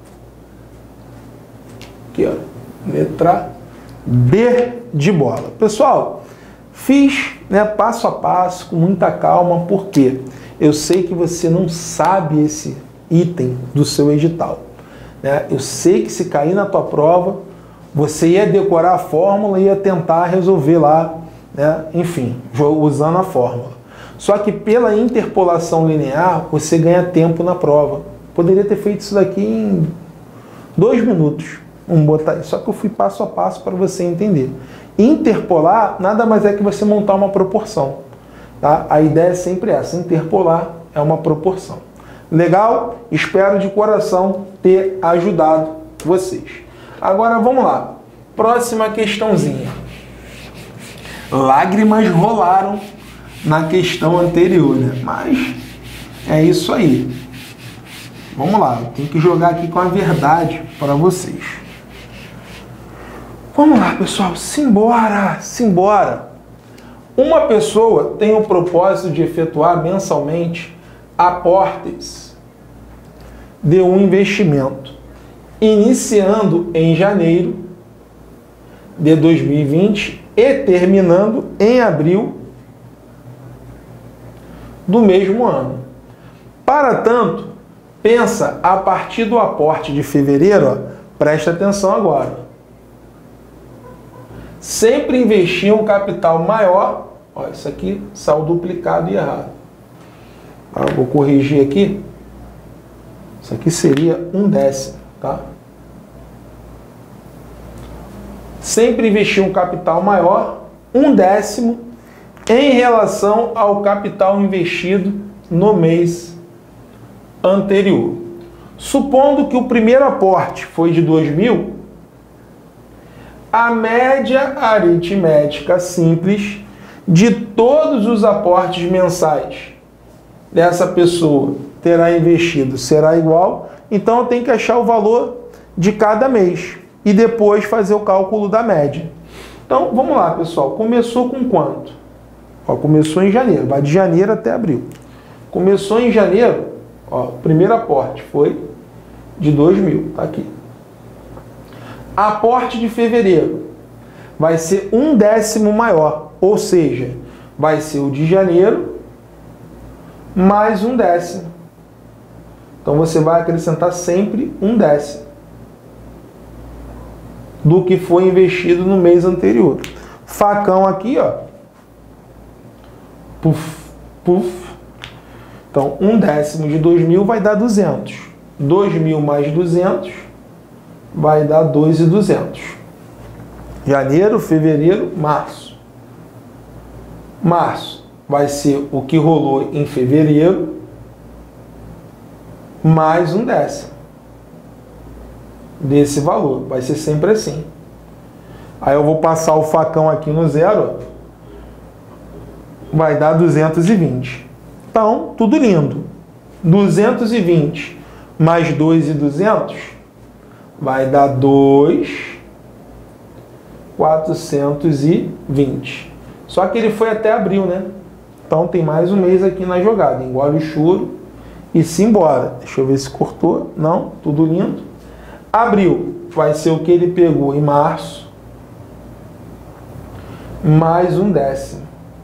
A: Aqui, ó. Letra B de bola. Pessoal, fiz, né, passo a passo, com muita calma, porque eu sei que você não sabe esse item do seu edital, né? Eu sei que se cair na tua prova, você ia decorar a fórmula e ia tentar resolver lá, né? Enfim, usando a fórmula. Só que pela interpolação linear, você ganha tempo na prova. Poderia ter feito isso daqui em dois minutos. Vamos botar aí. Só que eu fui passo a passo para você entender. Interpolar nada mais é que você montar uma proporção. Tá? A ideia é sempre essa. Interpolar é uma proporção. Legal? Espero de coração ter ajudado vocês. Agora vamos lá. Próxima questãozinha. Lágrimas rolaram na questão anterior, né? Mas é isso aí. Vamos lá. Tem que jogar aqui com a verdade para vocês. Vamos lá, pessoal. Simbora! Simbora! Uma pessoa tem o propósito de efetuar mensalmente aportes de um investimento, iniciando em janeiro de dois mil e vinte e terminando em abril do mesmo ano. Para tanto, pensa a partir do aporte de fevereiro, ó, presta atenção agora. Sempre investir um capital maior Ó, isso aqui saiu duplicado e errado. Tá? Vou corrigir aqui. Isso aqui seria um décimo, tá? Sempre investir um capital maior, um décimo, em relação ao capital investido no mês anterior. Supondo que o primeiro aporte foi de dois mil, a média aritmética simples de todos os aportes mensais dessa pessoa terá investido será igual, então eu tenho que achar o valor de cada mês e depois fazer o cálculo da média. Então, vamos lá, pessoal. Começou com quanto? Ó, começou em janeiro, vai de janeiro até abril. Começou em janeiro, ó, o primeiro aporte foi de dois mil, tá aqui. Aporte de fevereiro vai ser um décimo maior, ou seja, vai ser o de janeiro mais um décimo. Então você vai acrescentar sempre um décimo do que foi investido no mês anterior. Facão aqui, ó. Puf, puf. Então, um décimo de dois mil vai dar duzentos. dois mil mais duzentos vai dar dois mil e duzentos. Janeiro, fevereiro, março. Março vai ser o que rolou em fevereiro mais um décimo desse valor. Vai ser sempre assim. Aí eu vou passar o facão aqui no zero, vai dar duzentos e vinte. Então, tudo lindo. duzentos e vinte mais dois mil e duzentos vai dar dois mil quatrocentos e vinte. Só que ele foi até abril, né? Então tem mais um mês aqui na jogada. Engole o choro e se embora. Deixa eu ver se cortou. Não, tudo lindo. Abril vai ser o que ele pegou em março, mais um décimo.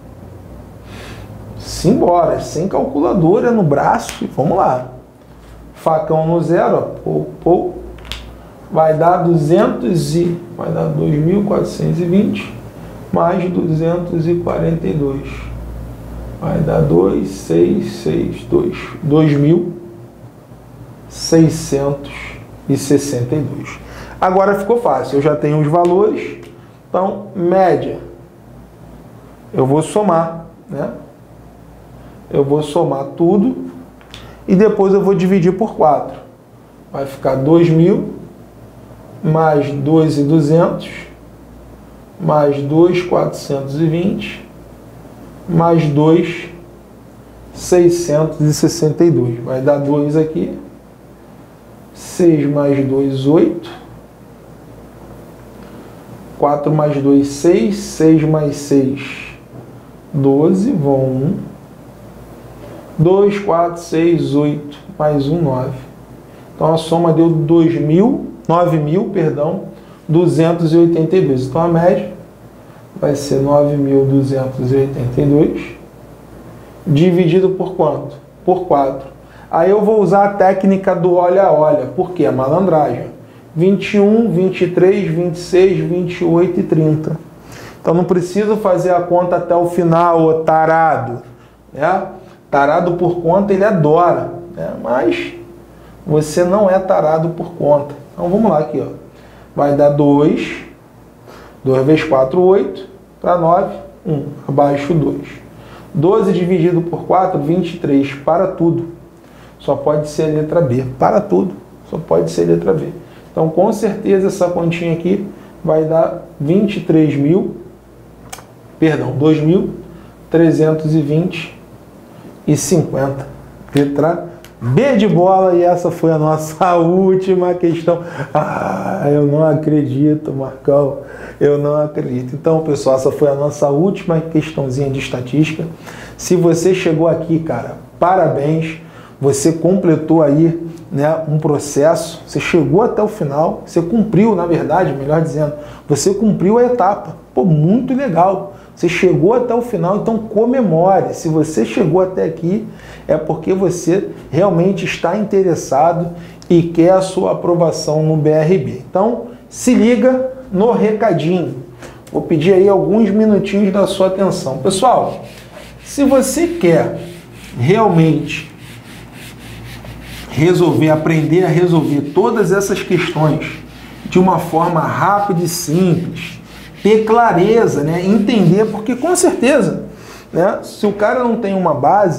A: Simbora, sem calculadora no braço e vamos lá. Facão no zero, ó, pou, pou, vai dar duzentos e vai dar dois mil quatrocentos e vinte mais duzentos e quarenta e dois. Vai dar dois mil seiscentos e sessenta e dois. dois mil seiscentos e sessenta e dois. Agora ficou fácil, eu já tenho os valores. Então, média. Eu vou somar, né? Eu vou somar tudo e depois eu vou dividir por quatro. Vai ficar dois mil mais dois mil e duzentos mais dois mil quatrocentos e vinte mais dois mil seiscentos e sessenta e dois. Vai dar dois aqui. seis mais dois, oito. quatro mais dois, seis. seis mais seis, doze. Vão um. dois, quatro, seis, oito. Mais um, nove. Então a soma deu dois mil, nove mil, perdão, duzentos e oitenta e dois. Então a média vai ser nove mil duzentos e oitenta e dois dividido por quanto? Por quatro. Aí eu vou usar a técnica do olha-olha. Por quê? A malandragem. vinte e um, vinte e três, vinte e seis, vinte e oito e trinta. Então não preciso fazer a conta até o final, ô tarado. Né? Tarado por conta ele adora. Né? Mas você não é tarado por conta. Então vamos lá aqui. Ó. Vai dar dois. dois vezes quatro, oito. Para nove, um. Abaixo dois. doze dividido por quatro, vinte e três. Para tudo. Só pode ser a letra B. Para tudo. Só pode ser a letra B. Então, com certeza, essa continha aqui vai dar vinte e três mil, perdão, dois mil trezentos e vinte e cinquenta. Letra B de bola, e essa foi a nossa última questão. Ah, eu não acredito, Marcão. Eu não acredito. Então, pessoal, essa foi a nossa última questãozinha de estatística. Se você chegou aqui, cara, parabéns. Você completou aí, né, um processo, você chegou até o final, você cumpriu, na verdade, melhor dizendo, você cumpriu a etapa. Pô, muito legal. Você chegou até o final, então comemore. Se você chegou até aqui, é porque você realmente está interessado e quer a sua aprovação no B R B. Então, se liga no recadinho. vou pedir aí alguns minutinhos da sua atenção. Pessoal, se você quer realmente resolver, aprender a resolver todas essas questões de uma forma rápida e simples, ter clareza, né? Entender, porque com certeza, né? Se o cara não tem uma base,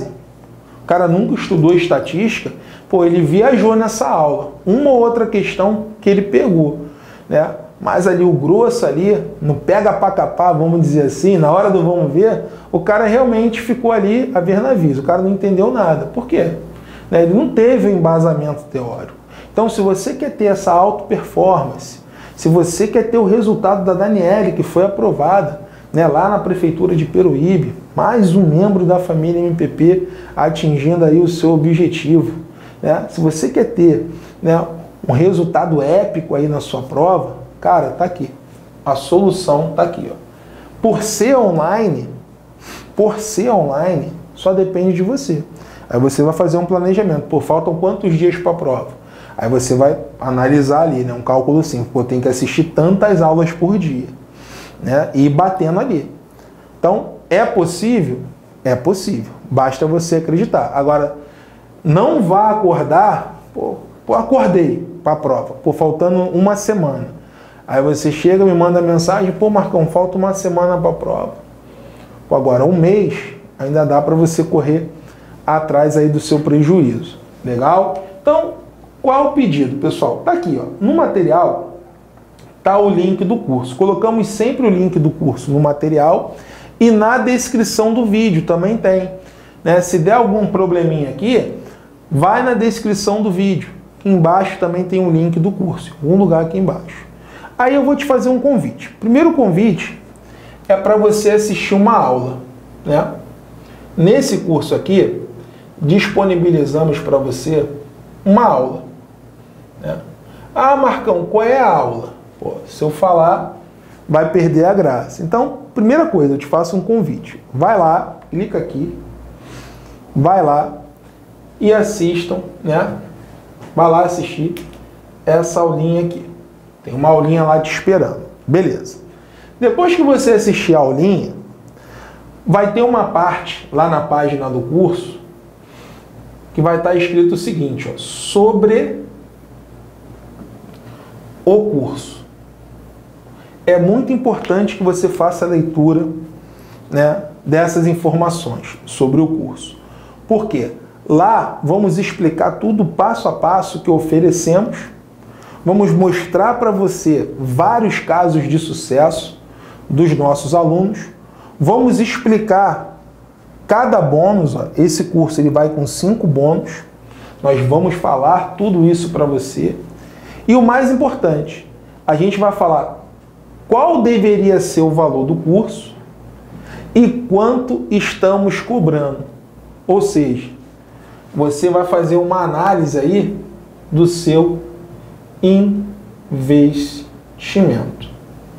A: o cara nunca estudou estatística, pô, ele viajou nessa aula, uma ou outra questão que ele pegou, né? Mas ali o grosso ali, no pega pra capar, vamos dizer assim, na hora do vamos ver, o cara realmente ficou ali a ver navios, o cara não entendeu nada. Por quê? Ele não teve um embasamento teórico. Então, se você quer ter essa alta performance, se você quer ter o resultado da Daniele, que foi aprovada, né, lá na Prefeitura de Peruíbe, mais um membro da família M P P atingindo aí o seu objetivo, né? Se você quer ter, né, um resultado épico aí na sua prova, cara, tá aqui. A solução tá aqui, ó. Por ser online, por ser online, só depende de você. Aí você vai fazer um planejamento. Pô, faltam quantos dias para a prova? Aí você vai analisar ali, né, um cálculo simples. Pô, tem que assistir tantas aulas por dia, né, e ir batendo ali. Então, é possível? É possível. Basta você acreditar. Agora, não vá acordar, pô, pô acordei para a prova, pô, faltando uma semana. Aí você chega, me manda mensagem, pô, Marcão, falta uma semana para a prova. Pô, agora, um mês, ainda dá para você correr atrás aí do seu prejuízo. Legal? Então, qual é o pedido, pessoal? Tá aqui, ó. No material tá o link do curso. Colocamos sempre o link do curso no material e na descrição do vídeo também tem, né? Se der algum probleminha aqui, vai na descrição do vídeo. Aqui embaixo também tem o link do curso, em algum lugar aqui embaixo. Aí eu vou te fazer um convite. Primeiro convite é para você assistir uma aula, né? Nesse curso aqui, disponibilizamos para você uma aula, né? Ah, Marcão, qual é a aula? Pô, se eu falar, vai perder a graça. Então, primeira coisa, eu te faço um convite. Vai lá, clica aqui, vai lá e assistam, né? Vai lá assistir essa aulinha aqui. Tem uma aulinha lá te esperando. Beleza. Depois que você assistir a aulinha, vai ter uma parte lá na página do curso que vai estar escrito o seguinte, ó, sobre o curso. É muito importante que você faça a leitura, né, dessas informações sobre o curso. Por quê? Lá vamos explicar tudo passo a passo que oferecemos, vamos mostrar para você vários casos de sucesso dos nossos alunos, vamos explicar cada bônus, ó, esse curso ele vai com cinco bônus, nós vamos falar tudo isso para você. E o mais importante, a gente vai falar qual deveria ser o valor do curso e quanto estamos cobrando. Ou seja, você vai fazer uma análise aí do seu investimento.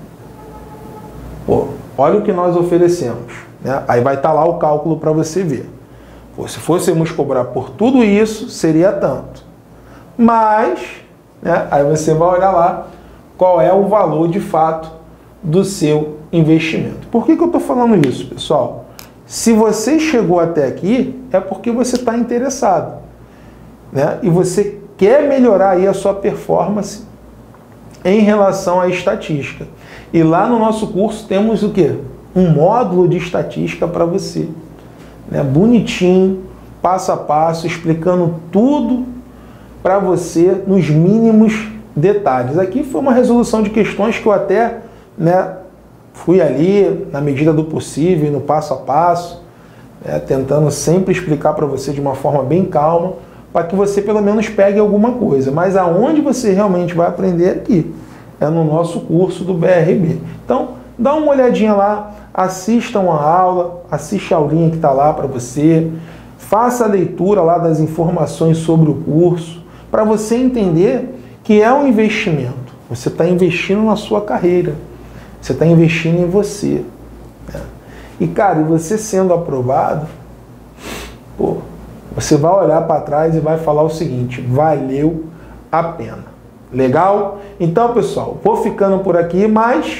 A: Pô, olha o que nós oferecemos, né? Aí vai estar lá o cálculo para você ver. Pô, se fôssemos cobrar por tudo isso, seria tanto. Mas, né, aí você vai olhar lá qual é o valor de fato do seu investimento. Por que que eu estou falando isso, pessoal? Se você chegou até aqui, é porque você está interessado, né? E você quer melhorar aí a sua performance em relação à estatística. E lá no nosso curso temos o quê? Um módulo de estatística para você, né? Bonitinho, passo a passo, explicando tudo para você nos mínimos detalhes. Aqui foi uma resolução de questões que eu até, né, fui ali na medida do possível, no passo a passo, né, tentando sempre explicar para você de uma forma bem calma, para que você pelo menos pegue alguma coisa. Mas aonde você realmente vai aprender aqui é no nosso curso do B R B. Então, dá uma olhadinha lá, assista uma aula, assiste a aulinha que está lá para você, faça a leitura lá das informações sobre o curso, para você entender que é um investimento. Você está investindo na sua carreira. Você está investindo em você. Né? E, cara, e você sendo aprovado, pô, você vai olhar para trás e vai falar o seguinte, valeu a pena. Legal? Então, pessoal, vou ficando por aqui, mas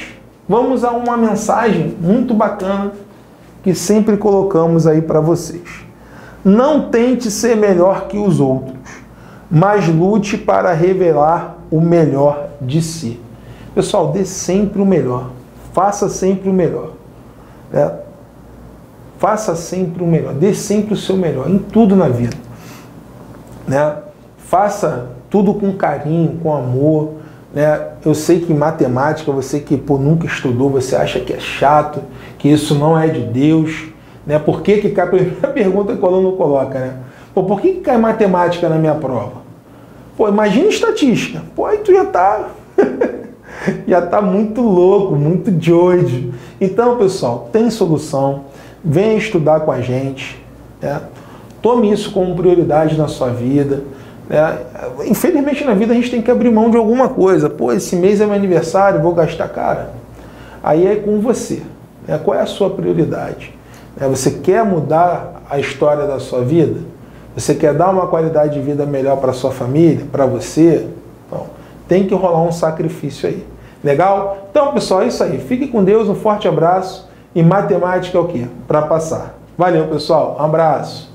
A: vamos a uma mensagem muito bacana que sempre colocamos aí para vocês. Não tente ser melhor que os outros, mas lute para revelar o melhor de si. Pessoal, dê sempre o melhor. Faça sempre o melhor. Né? Faça sempre o melhor. Dê sempre o seu melhor em tudo na vida. Né? Faça tudo com carinho, com amor. Né? Eu sei que em matemática, você que pô, nunca estudou, você acha que é chato, que isso não é de Deus. Né? Por que que cai? A primeira pergunta que o aluno coloca, né? Pô, por que que cai matemática na minha prova? Pô, imagina estatística. Pô, aí tu já tá... já tá muito louco, muito doido. Então, pessoal, tem solução. Venha estudar com a gente. Né? Tome isso como prioridade na sua vida. Né? Infelizmente, na vida a gente tem que abrir mão de alguma coisa. Pô, esse mês é meu aniversário, vou gastar, cara. Aí é com você. Né? Qual é a sua prioridade? Né? Você quer mudar a história da sua vida? Você quer dar uma qualidade de vida melhor para sua família, para você? Então, tem que rolar um sacrifício aí. Legal? Então, pessoal, é isso aí. Fique com Deus, um forte abraço. E matemática é o quê? Para passar. Valeu, pessoal. Um abraço.